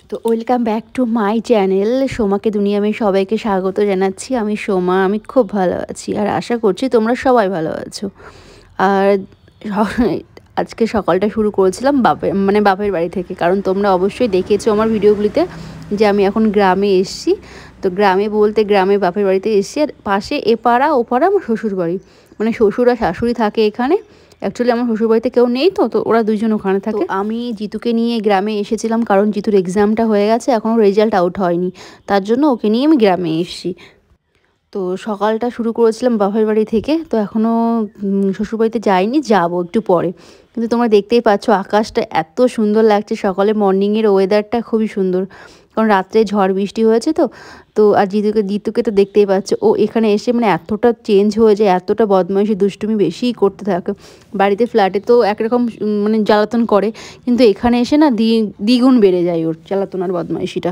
তো welcome back to my channel সোমাকে দুনিয়া। আমি সবাইকে স্বাগত জানাচ্ছি। আমি সোমা, আমি খুব ভালো আছি আর আশা করছি তোমরা সবাই ভালো আছো। আর আজকে সকালটা শুরু করেছিলাম বাপের বাড়ি থেকে, কারণ তোমরা অবশ্যই দেখেছো আমার ভিডিওগুলিতে যে আমি এখন গ্রামে এসেছি। তো গ্রামে বলতে গ্রামে বাপের বাড়িতে এসেছি, আর পাশে এপাড়া ওপাড়া আমার শ্বশুর বাড়ি, মানে শ্বশুর আর শাশুড়ি থাকে এখানে। অ্যাকচুয়ালি আমার শ্বশুরবাড়িতে কেউ নেই, তো তো ওরা দুইজন ওখানে থাকে। আমি জিতুকে নিয়ে গ্রামে এসেছিলাম কারণ জিতুর এক্সামটা হয়ে গেছে, এখনও রেজাল্ট আউট হয়নি, তার জন্য ওকে নিয়ে আমি গ্রামে এসেছি। তো সকালটা শুরু করেছিলাম বাপের বাড়ি থেকে, তো এখনও শ্বশুরবাড়িতে যাইনি, যাবো একটু পরে। কিন্তু তোমরা দেখতেই পাচ্ছ আকাশটা এত সুন্দর লাগছে, সকালে মর্নিংয়ের ওয়েদারটা খুবই সুন্দর, কারণ রাত্রে ঝড় বৃষ্টি হয়েছে। তো তো আর জিতুকে তো দেখতেই পাচ্ছ, ও এখানে এসে মানে এতটা চেঞ্জ হয়ে যায়, এতটা বদমাইশি দুষ্টুমি বেশিই করতে থাকে। বাড়িতে ফ্ল্যাটে তো একরকম মানে জ্বালাতন করে, কিন্তু এখানে এসে না দ্বিগুণ বেড়ে যায় ওর জ্বালাতন আর বদমাইশিটা।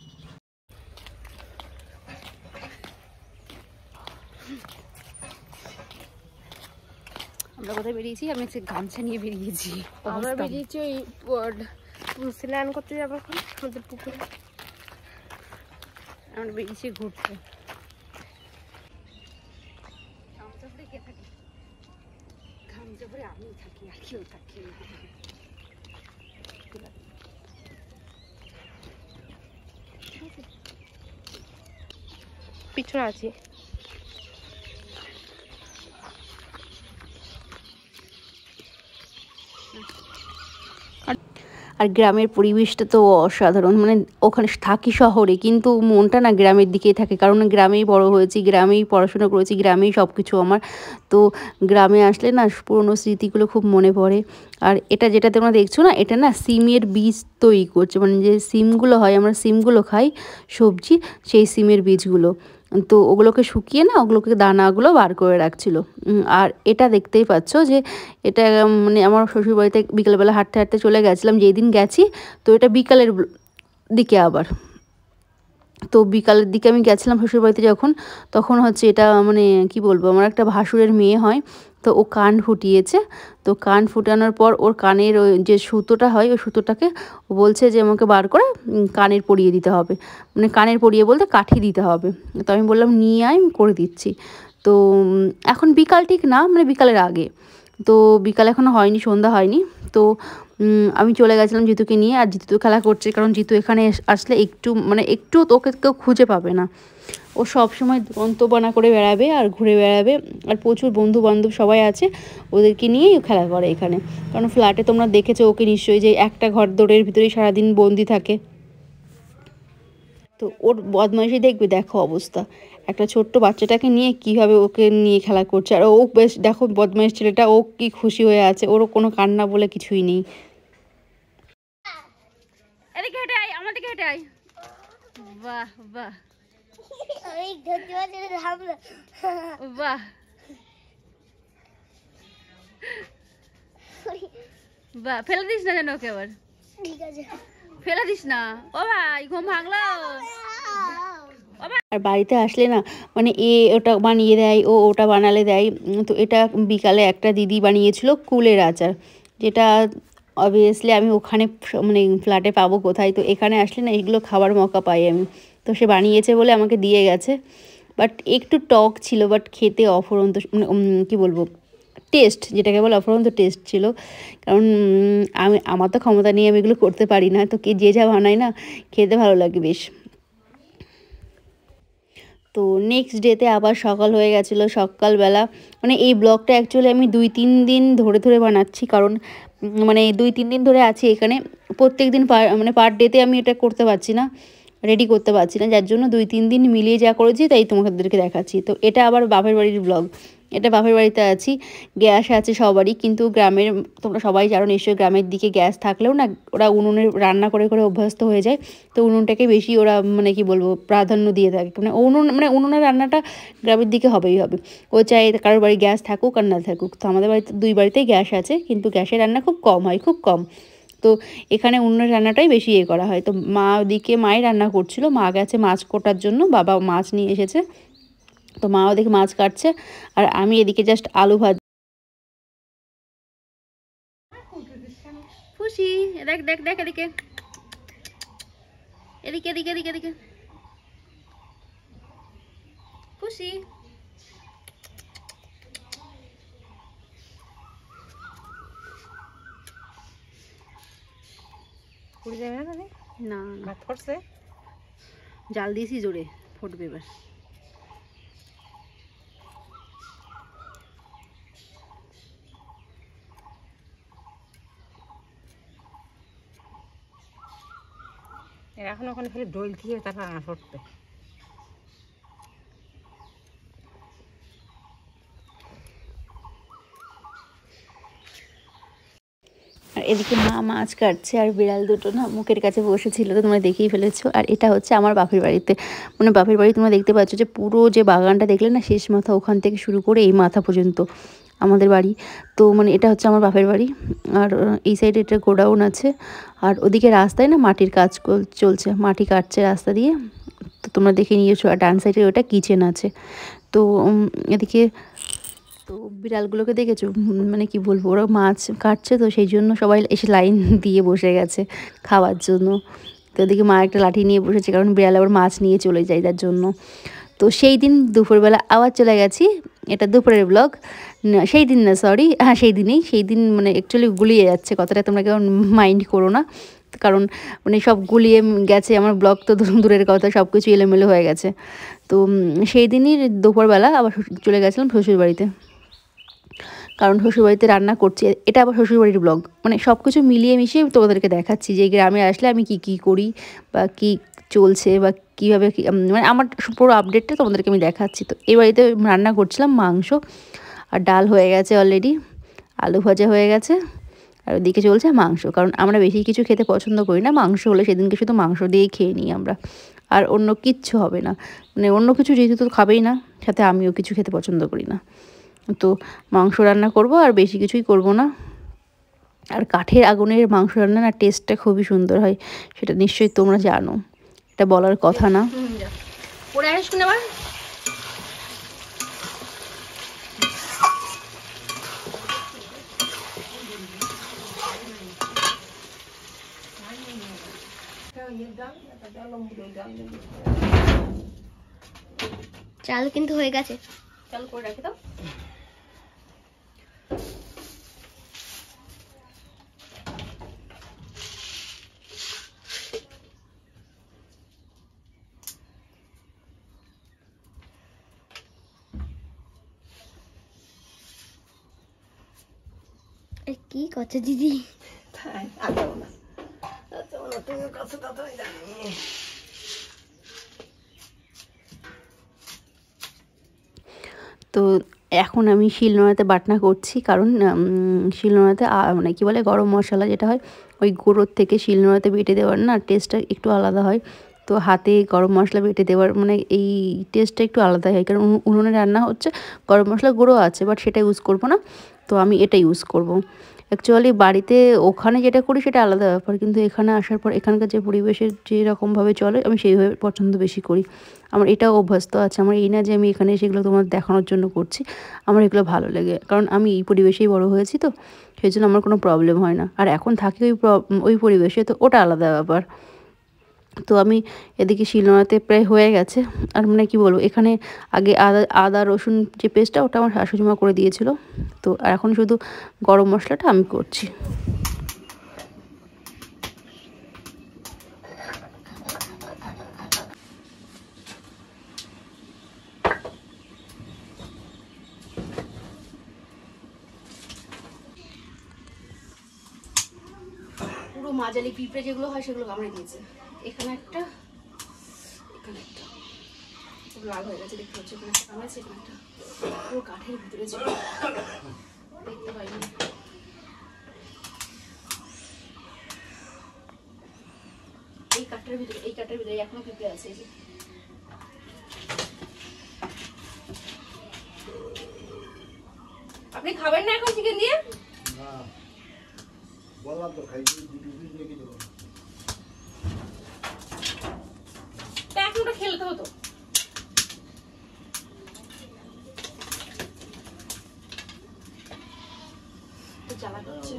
আমরা কোথায় বেরিয়েছি? আমি হচ্ছে গামছা নিয়ে বেরিয়েছি। আমরা বেরিয়েছি ওই স্নান করতে যাবো আমাদের পুকুরে। আমরা বেরিয়েছি ঘুরতে। গামছা পরে কে থাকে? গামছা পরে আমি থাকি, আর কেউ থাকে না। পিছনে আছি। আর গ্রামের পরিবেশটা তো অসাধারণ, মানে ওখানে থাকি শহরে কিন্তু মনটা না গ্রামের দিকেই থাকে, কারণ গ্রামেই বড় হয়েছি, গ্রামেই পড়াশোনা করেছি, গ্রামেই সব কিছু আমার। তো গ্রামে আসলে না পুরোনো স্মৃতিগুলো খুব মনে পড়ে। আর এটা যেটা তোমরা দেখছো না, এটা না সিমের বীজ তৈরি করছে, মানে যে সিমগুলো হয়, আমরা সিমগুলো খাই সবজি, সেই সিমের বীজগুলো। তো ওগুলোকে শুকিয়ে না ওগুলোকে দানাগুলো বার করে রাখছিল। আর এটা দেখতেই পাচ্ছ যে এটা মানে আমার শ্বশুরবাড়িতে বিকেলবেলা হাঁটতে হাঁটতে চলে গেছিলাম, যেই দিন গেছি। তো এটা বিকালের দিকে আবার, তো বিকালের দিকে আমি গেছিলাম শ্বশুরবাড়িতে যখন, তখন হচ্ছে এটা মানে কি বলবো, আমার একটা ভাসুরের মেয়ে হয়, তো ও কান ফুটিয়েছে। তো কান ফুটানোর পর ওর কানের ওই যে সুতোটা হয়, ওই সুতোটাকে ও বলছে যে আমাকে বার করে কানের পরিয়ে দিতে হবে, মানে কানের পরিয়ে বলতে কাঠি দিতে হবে। তো আমি বললাম নিয়ে আয়, আমি করে দিচ্ছি। তো এখন বিকাল ঠিক না, মানে বিকালের আগে। তো বিকাল এখনও হয়নি, সন্ধ্যা হয়নি। তো আমি চলে গেছিলাম জিতুকে নিয়ে, আর জিতু তো খেলা করছে, কারণ জিতু এখানে আসলে একটু তোকে কেউ খুঁজে পাবে না। ও সব সময় দন্তবানা করে বেড়াবে আর ঘুরে বেড়াবে, আর প্রচুর বন্ধু বান্ধব সবাই আছে, ওদেরকে নিয়েই ও খেলা করে এখানে। কারণ ফ্ল্যাটে তোমরা দেখেছো ওকে নিশ্চয়ই, যে একটা ঘর দৌড়ের ভিতরেই সারাদিন বন্দি থাকে। তো ওর বদমাইশি দেখবে, দেখো অবস্থা, একটা ছোট্ট বাচ্চাটাকে নিয়ে কীভাবে ওকে নিয়ে খেলা করছে। আর ও বেশ দেখো বদমাইশ ছেলেটা, ও কি খুশি হয়ে আছে, ওরও কোনো কান্না বলে কিছুই নেই। এদিকে হেঁটে আয়, আমার দিকে হেঁটে আয়। বাহ বাহ বাহ বাহ, ফেলে দিস না যেন ওকে আবার, ঠিক আছে ফেলে দিস না। ও ভাই ঘুম ভাঙলো। আর বাড়িতে আসলে না মানে ওটা বানিয়ে দেয়, ওটা বানালে দেয়। তো এটা বিকালে একটা দিদি বানিয়েছিল কুলের আচার, যেটা অবভিয়াসলি আমি ওখানে মানে ফ্ল্যাটে পাবো কোথায়, তো এখানে আসলে না এগুলো খাবার মৌকা পাই আমি। তো সে বানিয়েছে বলে আমাকে দিয়ে গেছে, বাট একটু টক ছিল, বাট খেতে অফুরন্ত, মানে কী বলবো, টেস্ট যেটাকে বলে অফুরন্ত টেস্ট ছিল। কারণ আমার তো ক্ষমতা নিয়ে আমি এগুলো করতে পারি না, তো যে যা বানায় না খেতে ভালো লাগে বেশ। তো নেক্সট ডেতে আবার সকাল হয়ে গেছিলো, সকালবেলা মানে এই ব্লগটা অ্যাকচুয়ালি আমি 2-3 দিন ধরে ধরে বানাচ্ছি, কারণ মানে 2-3 দিন ধরে আছি এখানে, প্রত্যেক দিন মানে পার ডেতে আমি এটা করতে পারছি না, রেডি করতে পারছি না, যার জন্য 2-3 দিন মিলিয়ে যা করেছি তাই তোমাদেরকে দেখাচ্ছি। তো এটা আবার বাপের বাড়ির ব্লগ, এটা বাপের বাড়িতে আছি, গ্যাস আছে সবারই, কিন্তু গ্রামের তোমরা সবাই জানো নিশ্চয়ই, গ্রামের দিকে গ্যাস থাকলেও না ওরা উনুনে রান্না করে করে অভ্যস্ত হয়ে যায়। তো উনুনটাকে বেশি ওরা মানে কি বলবো প্রাধান্য দিয়ে থাকে, মানে উনুনের রান্নাটা গ্রামের দিকে হবেই হবে। ও চাই কারোর বাড়ি গ্যাস থাকুক আর না থাকুক। তো আমাদের বাড়িতে 2 বাড়িতেই গ্যাস আছে, কিন্তু গ্যাসের রান্না খুব কম হয়, খুব কম। তো এখানে উনুনের রান্নাটাই বেশি করা হয়। তো ওদিকে মাই রান্না করছিল, মা গেছে মাছ কোটার জন্য, বাবা মাছ নিয়ে এসেছে, তো মা ওদিকে মাছ কাটছে, আর আমি এদিকে জাস্ট আলু ভাজি। খুশি দেখ দেখ দেখ এদিকে, এদিকে এদিকে এদিকে এদিকে খুশি না ভাত করছে জাল দিয়েছি জোরে ফুটবে এবার এখন ওখানে খালি ডোল দিয়ে তারপর রান্না করতে আর এদিকে মা মাছ কাটছে আর বিড়াল দুটো না মুখের কাছে বসেছিল তো তোমরা দেখেই ফেলেছো আর এটা হচ্ছে আমার বাপের বাড়িতে মানে বাপের বাড়ি তোমরা দেখতে পাচ্ছ যে পুরো যে বাগানটা দেখলে না শেষ মাথা ওখান থেকে শুরু করে এই মাথা পর্যন্ত আমাদের বাড়ি তো মানে এটা হচ্ছে আমার বাপের বাড়ি আর এই সাইডে এটা গোডাউন আছে আর ওদিকে রাস্তায় না মাটির কাজ চলছে মাটি কাটছে রাস্তা দিয়ে তো তোমরা দেখে নিয়েছো আর ডান সাইডে ওটা কিচেন আছে তো এদিকে তো বিড়ালগুলোকে দেখেছো মানে কি বলবো ওরা মাছ কাটছে তো সেই জন্য সবাই এসে লাইন দিয়ে বসে গেছে খাওয়ার জন্য তো ওদিকে মা একটা লাঠি নিয়ে বসেছে কারণ বিড়াল আবার মাছ নিয়ে চলে যায় তার জন্য তো সেই দিন দুপুরবেলা আবার চলে গেছি এটা দুপুরের ব্লগ সেই দিন না সরি হ্যাঁ সেই দিন মানে অ্যাকচুয়ালি গুলিয়ে যাচ্ছে কথাটা তোমরা কেমন মাইন্ড করো না কারণ মানে সব গুলিয়ে গেছে আমার ব্লগ তো দূরের কথা সব কিছু এলোমেলো হয়ে গেছে তো সেই দিনই দুপুরবেলা আবার চলে গেছিলাম শ্বশুরবাড়িতে কারণ শ্বশুরবাড়িতে রান্না করছি এটা আবার শ্বশুরবাড়ির ব্লগ মানে সব কিছু মিলিয়ে মিশিয়ে তোমাদেরকে দেখাচ্ছি যে গ্রামে আসলে আমি কি কি করি বা কি চলছে বা কীভাবে মানে আমার পুরো আপডেটটা তোমাদেরকে আমি দেখাচ্ছি তো এই বাড়িতে রান্না করছিলাম মাংস আর ডাল হয়ে গেছে অলরেডি আলু ভাজা হয়ে গেছে আর ওদিকে চলছে মাংস কারণ আমরা বেশি কিছু খেতে পছন্দ করি না মাংস হলে সেদিনকে শুধু মাংস দিয়েই খেয়ে নিই আমরা আর অন্য কিচ্ছু হবে না মানে অন্য কিছু যেহেতু তো খাবেই না সাথে আমিও কিছু খেতে পছন্দ করি না তো মাংস রান্না করব আর বেশি কিছুই করব না আর কাঠের আগুনের মাংস রান্না না টেস্টটা খুবই সুন্দর হয় সেটা নিশ্চয়ই তোমরা জানো এটা বলার কথা না পরে আসিস কোন আবার চাল কিন্তু হয়ে গেছে চাল করে রাখি দাও কি করছো দিদি তো এখন আমি শিলনোড়াতে বাটনা করছি কারণ শিলনোড়াতে মানে কী বলে গরম মশলা যেটা হয় ওই গুঁড়োর থেকে শিলনোড়াতে বেটে দেওয়ার না টেস্টটা একটু আলাদা হয় তো হাতে গরম মশলা বেটে দেওয়ার মানে এই টেস্টটা একটু আলাদা হয় কারণ উনুনে রান্না হচ্ছে গরম মশলা গুঁড়ো আছে বাট সেটা ইউজ করব না তো আমি এটা ইউজ করব অ্যাকচুয়ালি বাড়িতে ওখানে যেটা করি সেটা আলাদা ব্যাপার কিন্তু এখানে আসার পর এখানকার যে পরিবেশের যেরকমভাবে চলে আমি সেইভাবে পছন্দ বেশি করি আমার এটাও অভ্যস্ত আছে আমার এই না যে আমি এখানে সেগুলো তোমার দেখানোর জন্য করছি আমার এগুলো ভালো লাগে কারণ আমি এই পরিবেশেই বড় হয়েছি তো সেই জন্য আমার কোনো প্রবলেম হয় না আর এখন থাকি ওই পরিবেশে তো ওটা আলাদা ব্যাপার তো আমি এদিকে শিলনোড়াতে প্রায় হয়ে গেছে আর মানে কি বলবো এখানে আগে আদা রসুন যে পেস্টটা ওটা আমার শাশুড়ি মা করে দিয়েছিল তো আর এখন শুধু গরম মশলাটা আমি করছি পুরো মাঝালি পিঁপড়ে যেগুলো হয় সেগুলো কামড়ে দিয়েছে এখানে একটা লাল হয়ে গেছে দেখতে পাচ্ছি এখানে একটা কামড়েছে এখানে একটা পুরো কাঠের ভিতরে ছিল দেখতে পাইনি এই কাঠের ভিতরে এখনো পিঁপড়ে আছে আপনি খাবেন না এখন চিকেন দিয়ে না বললাম তো খাই এখন ওটা খেলতে হতো জ্বালা করছে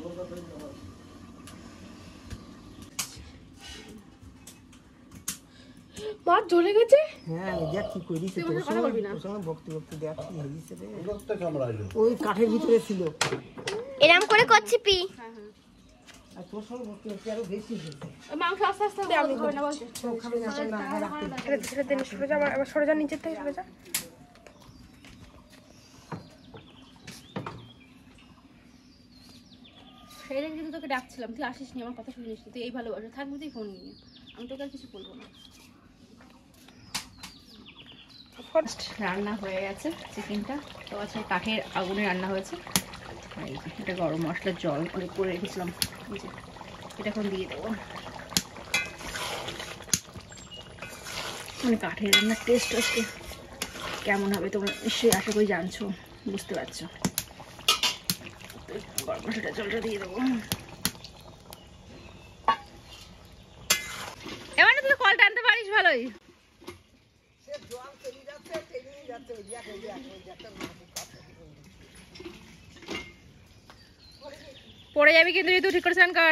মাছ জ্বলে গেছে। হ্যাঁ দেখ কি করিছে তোর কথা বলবি না। সঙ্গে ভক্তি ভক্তি দেখ কি হইছে রে ওই কাঠের ভিতরে ছিল এরম করে করছি পি। আর তোর সঙ্গে ভক্তি ভক্তি আরো বেশি হয়েছে মাংস আস্তে আস্তে আমি খাবো না বলছি। খাবে না না রাখতে ছেড়ে দে সরে যা, আবার সরে যা, নিচের থেকে সরে যা। সেই রেখে কিন্তু তোকে ডাকছিলাম, তুই আসিস নি, আমার কথা শুনিস নি, তুই এই ভালোবাসা থাকবি তুই ফোন নিয়ে, আমি তোকে আর কিছু বলবো না। ফার্স্ট রান্না হয়ে গেছে চিকেনটা, তো আছে কাঠের আগুনে রান্না হয়েছে। আর এই যে এটা গরম মশলার জল অনেক করে রেখেছিলাম, এই যে এটা এখন দিয়ে দেবো। মানে কাঠের রান্নার টেস্ট আজকে কেমন হবে তোমরা নিশ্চয়ই আশা করি জানছো, বুঝতে পারছো। তো গরম মশলাটা জলটা দিয়ে দেবো। এবার তুই কলটা আনতে পারিস ভালোই। পড়ে যাবি কিন্তু, তুই ঠিক করে স্নান কর।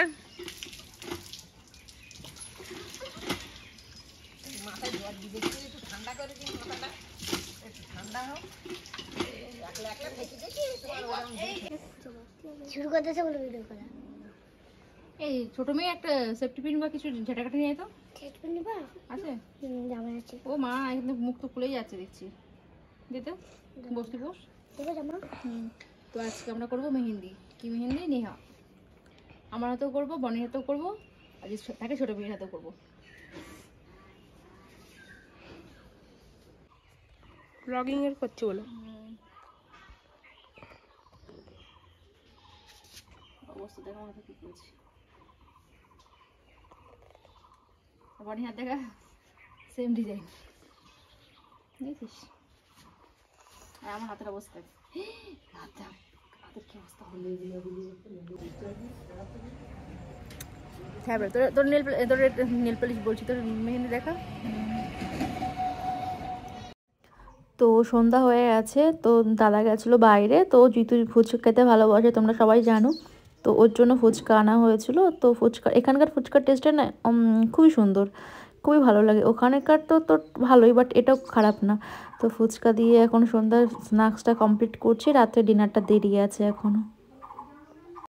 শুরু করতেছে বলে ভিডিও করা। এই ছোট মেয়ে একটা সেফটি পিন বা কিছু ঝাঁটাকাটা নিয়ে তো সেট করে নিবা? আছে। জামা আছে। ও মা একদম মুখ তো খুলেই যাচ্ছে দেখছি, দিতে বসতে বস। দেখো জামা। তো আজকে আমরা করবো মেহেন্দি। কি মেহেন্দি? নেহা আমার হাতেও করবো, বনের হাতেও করবো, আর যে তাকে ছোট মেয়ের হাতেও করবো। ব্লগিং এর করছি বলো। অবস্থা দেখা মতো কি করেছি, বনের হাত দেখা সেম ডিজাইন দেখছিস, আর আমার হাতের অবস্থা হাতের কি অবস্থা হলো। হ্যাঁ তোর তোর নেল পালিশ বলছি, তোর মেহেন্দি দেখা। তো সন্ধ্যা হয়ে গেছে, তো দাদা গেছিলো বাইরে, তো জিতু ফুচকা খেতে ভালোবাসে তোমরা সবাই জানো, তো ওর জন্য ফুচকা আনা হয়েছিল। তো ফুচকা এখানকার ফুচকার টেস্টটা না খুবই সুন্দর, খুবই ভালো লাগে। ওখানকার তো তোর ভালোই, বাট এটাও খারাপ না। তো ফুচকা দিয়ে এখন সন্ধ্যার স্ন্যাক্সটা কমপ্লিট করছি, রাত্রে ডিনারটা দেরি আছে এখনও।